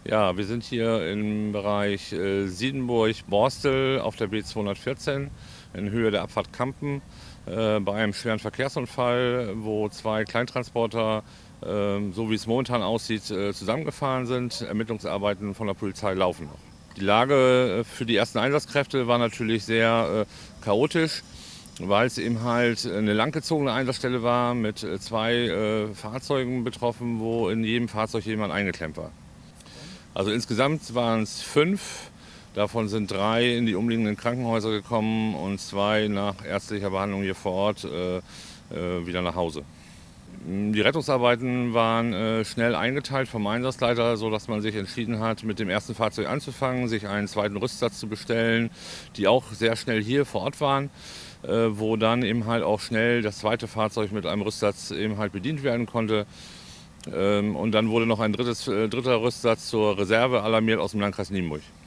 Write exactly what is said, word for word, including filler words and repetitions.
Ja, wir sind hier im Bereich äh, Siedenburg-Borstel auf der B zweihundertvierzehn in Höhe der Abfahrt Kampen äh, bei einem schweren Verkehrsunfall, wo zwei Kleintransporter, äh, so wie es momentan aussieht, äh, zusammengefahren sind. Ermittlungsarbeiten von der Polizei laufen noch. Die Lage äh, für die ersten Einsatzkräfte war natürlich sehr äh, chaotisch, weil es eben halt eine langgezogene Einsatzstelle war mit äh, zwei äh, Fahrzeugen betroffen, wo in jedem Fahrzeug jemand eingeklemmt war. Also insgesamt waren es fünf, davon sind drei in die umliegenden Krankenhäuser gekommen und zwei nach ärztlicher Behandlung hier vor Ort äh, äh, wieder nach Hause. Die Rettungsarbeiten waren äh, schnell eingeteilt vom Einsatzleiter, sodass man sich entschieden hat, mit dem ersten Fahrzeug anzufangen, sich einen zweiten Rüstsatz zu bestellen, die auch sehr schnell hier vor Ort waren, äh, wo dann eben halt auch schnell das zweite Fahrzeug mit einem Rüstsatz eben halt bedient werden konnte. Ähm, und dann wurde noch ein drittes, äh, dritter Rüstsatz zur Reserve alarmiert aus dem Landkreis Nienburg.